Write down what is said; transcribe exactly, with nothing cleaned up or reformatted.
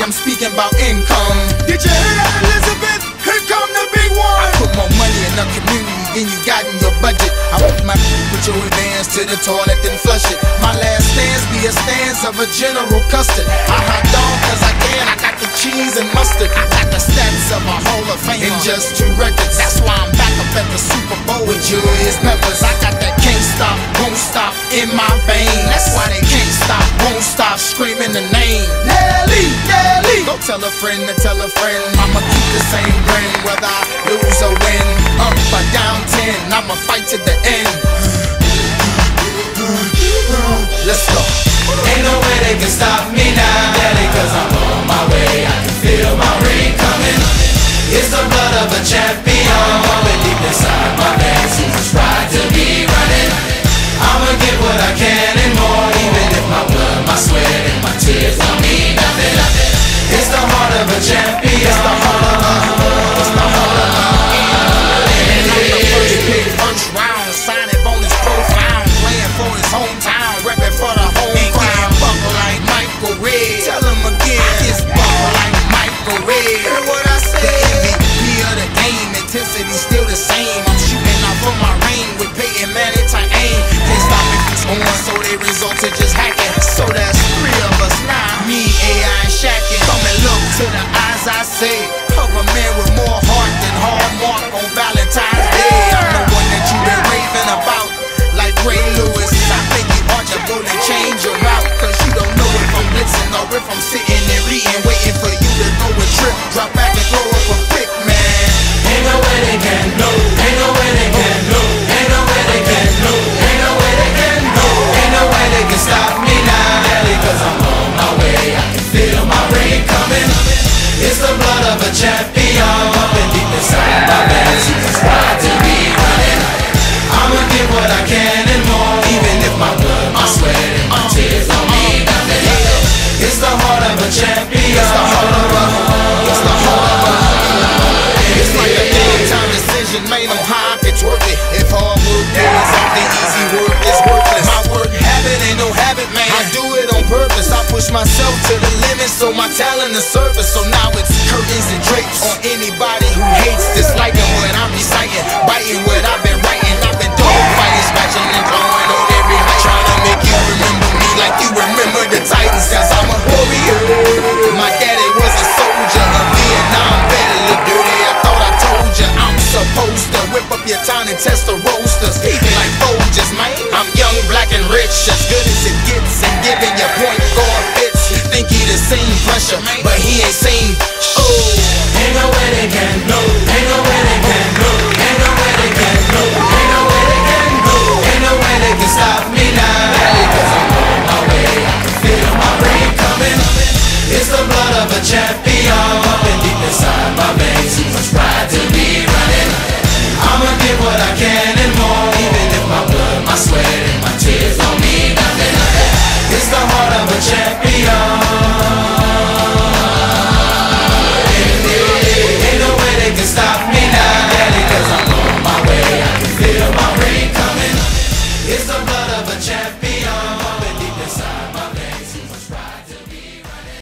I'm speaking about income. Did you hear that, Elizabeth? Here come the big one. I put more money in the community than you got in your budget. I want my put your advance to the toilet then flush it. My last stance be a stance of a General Custard. I hot dog cause I can, I got the cheese and mustard. I got the stats of a Hall of Fame in just two records. That's why I'm back up at the Super Bowl with Julius Peppers. I got that can't stop, won't stop in my veins. That's why they can't stop, won't stop screaming the name Nelly, Nelly. Go tell a friend to tell a friend I'ma keep the same grin whether I lose or win. Up or down ten, I'ma fight to the end. Let's go. Ain't no way they can stop me now, Daddy, cause I'm on my way. I can feel my ring coming. It's the blood of a champion pumping deep inside my veins. It's right to be running. I'ma get what I can and more, even if my blood, my sweat, and my tears don't mean nothing. It's the heart of a champion. It's the heart of a, it's the heart of a. And I'm the first pick, first round, signing bonus profound, playing for his hometown, repping for the home crowd. Buckle like Michael Red. Tell him again, it's buckle like Michael Red. Hear what I said? The M V P of the game, intensity still the same. I'm shooting out from my range with Peyton Manning tight aim. Can't stop me from scoring, so they result to just hacking. So that's three of us now, me, A I, and Shaqin'. Come and look to the eyes, I say, of a man with more heart than Hallmark on Valentine's Day. I'm the one that you've been raving about, like Ray Lewis. I think you ought to go and change your route, cause you don't know if I'm blitzing or if I'm sitting and reading, waiting for you to go and trip, drop back and throw up a pick, man. Ain't no way they can know. Ain't no way they can know. Ain't no way they can know. Ain't no way they can know. Ain't no way they can stop me now, Daddy, cause I'm on my way. I can feel my ring coming. It's the blood of a champion pumping deep inside my veins. It's right to be running. I'ma get what I can and more, even if my blood, my sweat, and my tears don't mean nothing. It's the heart of a champion. It's the heart of a, it's the heart of a. It's like a big time decision made on how I can twerk it. If hard work is something easy work is worthless. My work habit ain't no habit, man. I do it on purpose. I push myself to the limit so my talent is surface. So now it's curtains and drapes on anybody who hates, disliking what I'm reciting, biting what I've been writing. I've been dog fighting, scratching and clawing on every height, trying to make you remember me like you remember the Titans. Cause I'm a warrior. My daddy was a soldier, a Vietnam vet, a little dirty. I thought I told you I'm supposed to whip up your town and test the roasters, even like Folgers, man. I'm young, black, and rich, as good as it gets, and giving your point guard fits. He think he the same pressure, but he ain't seen. Oh, ain't no way they can know. Ain't no way they can know. Ain't no way they can know. Ain't no way they can know. Ain't no way they can stop me now, Daddy, cause I'm on my way. I can feel my ring coming. It's the blood of a champion.